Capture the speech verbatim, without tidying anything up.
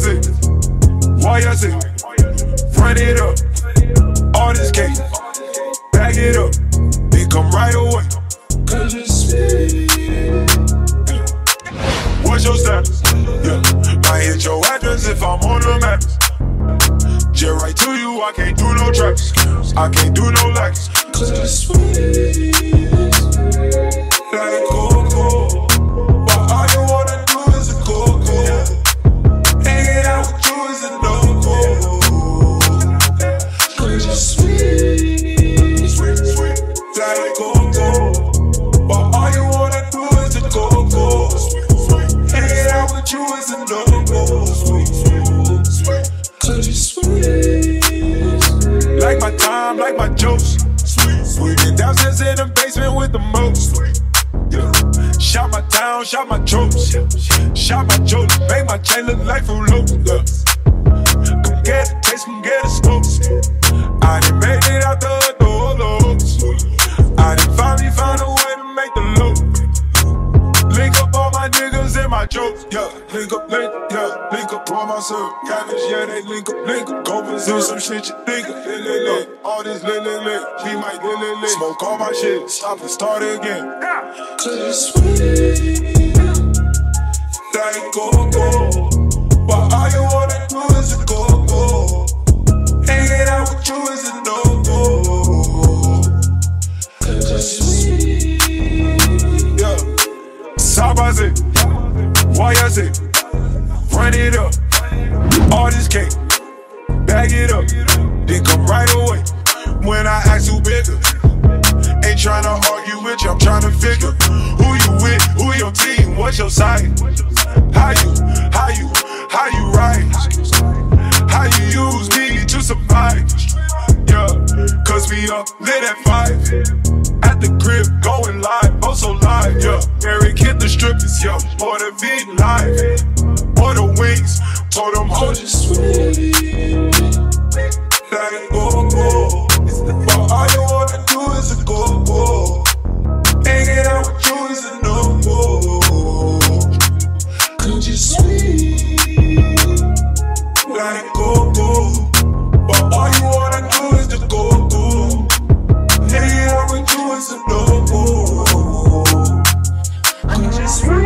Sabazi, why you say? Run it up, all this cake, bag it up, they come right away. Cause you're sweet. What's your status? Yeah, I hit your address if I'm on the maps. Just right to you, I can't do no traps, I can't do no likes. Cause you're sweet, like cocoa. But all you wanna do is a cocoa. Hanging out with you is a no-go. Cause you're sweet, sweet, sweet, like cocoa. But all you wanna do is a cocoa. Hanging out with you is a no-go. Cause you're sweet, like my time, like my jokes. Sweet, sweet. Been downstairs in the basement with the most. Yeah. Shot my town, shot my tropes. Shot my jokes, make my chain look like Fruit Loops. Yeah. Come get a taste, come get a scope. I done made it out the door, looks. I done finally found a way to make the loop. Link up all my niggas and my jokes. Yeah, link up, link, yeah, link up all my circle. Got this, yeah, they link up, link up. Go pursue some shit you think of. Lit, lit, lit. All this lit, lit, lit. Be my lit, lit, lit. Smoke all my shit, stop and start again. Cause you're sweet, like cocoa. But all you wanna do is a cocoa. Hanging out with you is a no-go. Cause you're sweet. Yeah. Sabazi, why you say? Run it up, all this cake, bag it up, then come right away. When I ask who bigger, ain't tryna argue with you, I'm tryna figure who you with, who your team, what's your side? How you, how you, how you rise? How you use me to survive? Yeah, cause we up lit at five. At the crib, going live, oh so live, yeah. Eric hit the strippers, yeah. Or the beat live, or the wings, told them hold you sweet, like go-go. But all you wanna do is a go-go. Hanging out with you is a no-go. Cause you're sweet, like go-go. But all you wanna do is the go-go. Hanging out with you is a no-go. Cause you're sweet.